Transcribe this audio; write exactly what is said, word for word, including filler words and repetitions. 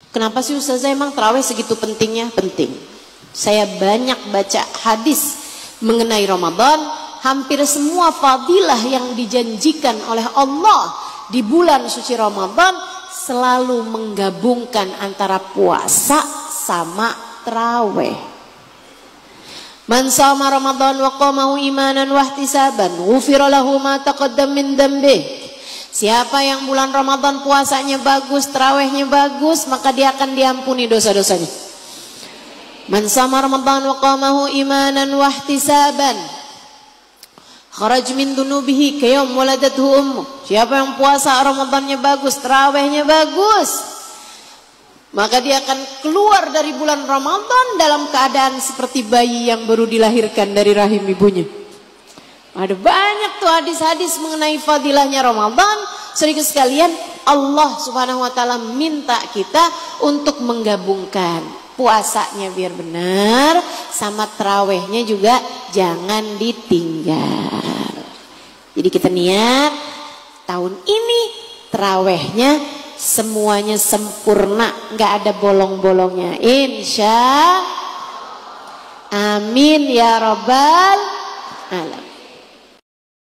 Kenapa sih Ustazah emang tarawih segitu pentingnya? Penting. Saya banyak baca hadis mengenai Ramadan, hampir semua fadilah yang dijanjikan oleh Allah di bulan suci Ramadan selalu menggabungkan antara puasa sama tarawih. Man shoma Ramadan wa qamahu imanan wa ihtisaban, ghufira lahu ma taqaddam min dhanbihi. Siapa yang bulan Ramadan puasanya bagus, tarawihnya bagus, maka dia akan diampuni dosa-dosanya. Man shoma Ramadan wa qamahu imanan wa ihtisaban, kharaj min dunubihi kayawm waladathu ummu. Siapa yang puasa Ramadannya bagus, tarawihnya bagus, maka dia akan keluar dari bulan Ramadan dalam keadaan seperti bayi yang baru dilahirkan dari rahim ibunya. Ada banyak tuh hadis-hadis mengenai fadilahnya Ramadan. Saudara sekalian, Allah Subhanahu wa taala minta kita untuk menggabungkan puasanya biar benar, sama tarawihnya juga jangan ditinggal. Jadi kita niat tahun ini tarawihnya semuanya sempurna, nggak ada bolong-bolongnya. Insya amin ya rabbal alamin.